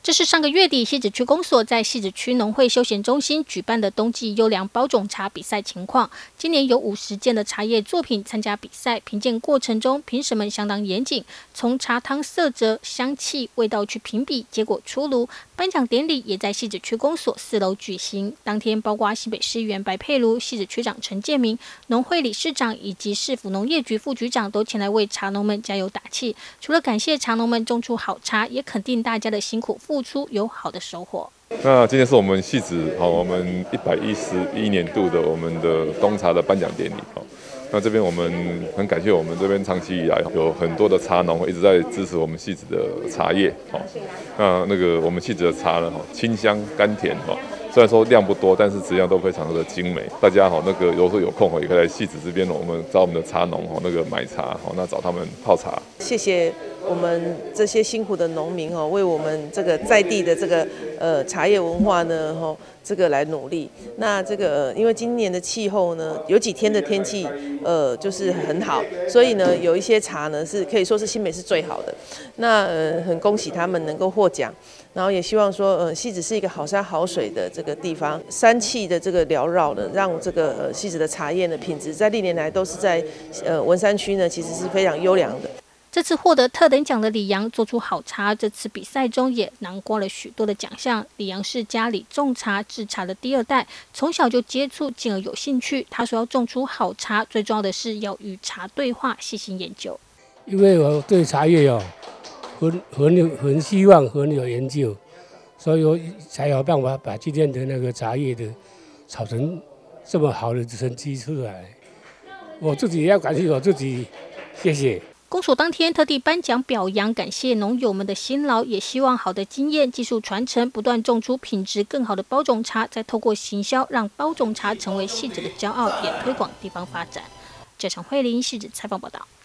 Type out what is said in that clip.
这是上个月底汐止区公所在汐止区农会休闲中心举办的冬季优良包种茶比赛情况。今年有50件的茶叶作品参加比赛，评鉴过程中评审们相当严谨，从茶汤色泽、香气、味道去评比，结果出炉。颁奖典礼也在汐止区公所4楼举行。当天，包括新北市议员白佩如、汐止区长陈建明、农会理事长以及市府农业局副局长都前来为茶农们加油打气。除了感谢茶农们种出好茶，也肯定大家的辛苦付出有好的收获。 那今天是我们汐止我们111年度的我们的冬茶的颁奖典礼。那这边我们很感谢我们这边长期以来有很多的茶农一直在支持我们汐止的茶叶。那个我们汐止的茶呢，清香甘甜。虽然说量不多，但是质量都非常的精美。大家那个如果有空也可以来汐止这边，我们找我们的茶农那个买茶，那找他们泡茶。 谢谢我们这些辛苦的农民为我们这个在地的这个茶叶文化呢这个来努力。那这个因为今年的气候呢，有几天的天气就是很好，所以呢有一些茶呢是可以说是新北市最好的。那很恭喜他们能够获奖。然后也希望说，汐止是一个好山好水的这个地方，山气的这个缭绕呢，让这个汐止的茶叶的品质在历年来都是在文山区呢，其实是非常优良的。 这次获得特等奖的李阳做出好茶，这次比赛中也囊括了许多的奖项。李阳是家里种茶制茶的第2代，从小就接触，进而有兴趣。他说要种出好茶，最重要的是要与茶对话，细心研究。 因为我对茶叶很希望很有研究，所以我才有办法把今天的那个茶叶的炒成这么好的成绩出来。我自己也要感谢我自己，谢谢。 公所当天特地颁奖表扬，感谢农友们的辛劳，也希望好的经验、技术传承，不断种出品质更好的包种茶，再透过行销，让包种茶成为汐止的骄傲，也推广地方发展。这场慧玲汐止采访报道。